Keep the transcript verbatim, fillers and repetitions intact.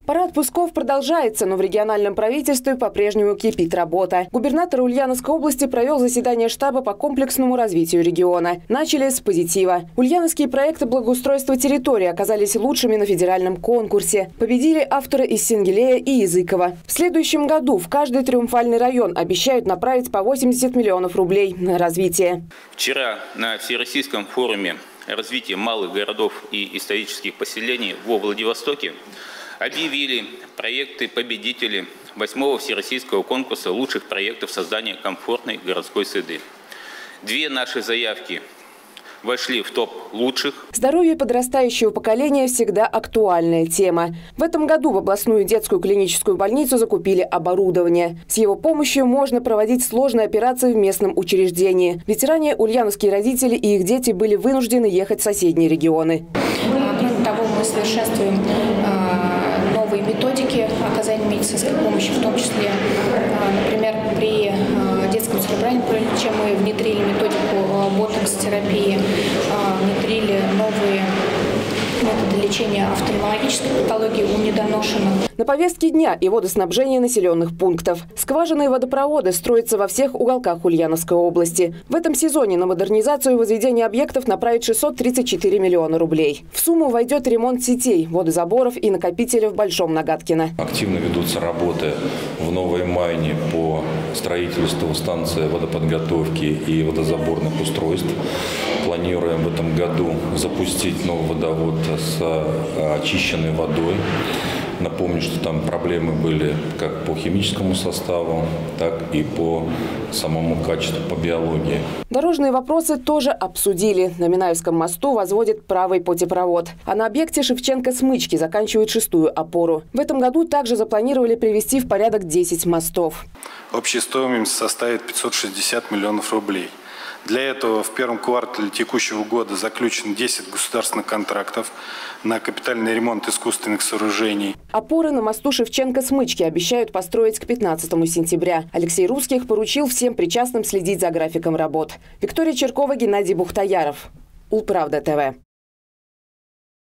Пора отпусков продолжается, но в региональном правительстве по-прежнему кипит работа. Губернатор Ульяновской области провел заседание штаба по комплексному развитию региона. Начали с позитива. Ульяновские проекты благоустройства территории оказались лучшими на федеральном конкурсе. Победили авторы из Сенгилея и Языкова. В следующем году в каждый триумфальный район обещают направить по восемьдесят миллионов рублей на развитие. Вчера на Всероссийском форуме развития малых городов и исторических поселений во Владивостоке объявили проекты-победители восьмого Всероссийского конкурса лучших проектов создания комфортной городской среды. Две наши заявки вошли в топ лучших. Здоровье подрастающего поколения всегда актуальная тема. В этом году в областную детскую клиническую больницу закупили оборудование. С его помощью можно проводить сложные операции в местном учреждении. Ведь ранее ульяновские родители и их дети были вынуждены ехать в соседние регионы. Кроме того, мы совершенствуем новые методики оказания медицинской помощи, в том числе, например, при детском церебральном параличе мы внедрили методику ботокс-терапии, внедрили новые методы лечения офтальмологической патологии у недоношенных. На повестке дня и водоснабжение населенных пунктов. Скважины и водопроводы строятся во всех уголках Ульяновской области. В этом сезоне на модернизацию и возведение объектов направят шестьсот тридцать четыре миллиона рублей. В сумму войдет ремонт сетей, водозаборов и накопителя в Большом Нагаткино. Активно ведутся работы в Новой Майне по строительству станции водоподготовки и водозаборных устройств. Планируем в этом году запустить новый водовод с очищенной водой. Напомню, что там проблемы были как по химическому составу, так и по самому качеству, по биологии. Дорожные вопросы тоже обсудили. На Минаевском мосту возводят правый путепровод. А на объекте Шевченко-Смычки заканчивают шестую опору. В этом году также запланировали привести в порядок десять мостов. Общая стоимость составит пятьсот шестьдесят миллионов рублей. Для этого в первом квартале текущего года заключено десять государственных контрактов на капитальный ремонт искусственных сооружений. Опоры на мосту Шевченко-Смычки обещают построить к пятнадцатому сентября. Алексей Русских поручил всем причастным следить за графиком работ. Виктория Черкова, Геннадий Бухтаяров. Улправда ТВ.